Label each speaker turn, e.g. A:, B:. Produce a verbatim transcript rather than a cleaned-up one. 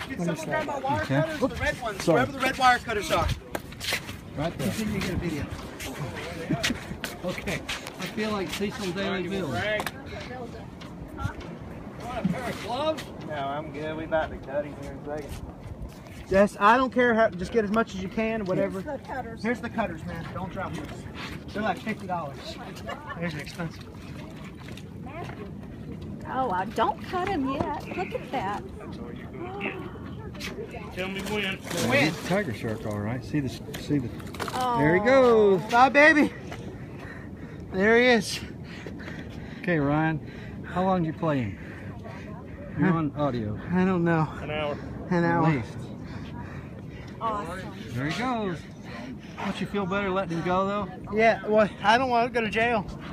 A: Can someone grab my wire
B: Okay.
A: cutters? The red ones.
B: Sorry.
A: Wherever the red wire cutters are.
B: Right there.
A: See if you get a video.
B: Okay. I feel like Cecil Daily Bill.
C: Want a pair of gloves? No, I'm good. We about to cut him here in a second.
A: Yes, I don't care how. Just get as much as you can, whatever.
D: Here's the cutters.
A: Here's the cutters, man. Don't drop those. They're like fifty dollars. There's an expensive.
D: Oh, I don't cut them yet. Look at that.
C: Tell me when.
A: When?
B: Tiger shark, all right. See the, see the.
D: Oh.
B: There he goes.
A: Bye, baby. There he is.
B: Okay, Ryan. How long did you play him? You're on audio.
A: I don't know.
C: An hour.
A: An
B: At
A: hour.
B: least.
D: Awesome.
B: There he goes. Don't you feel better letting him go though?
A: Yeah. Well, I don't want to go to jail.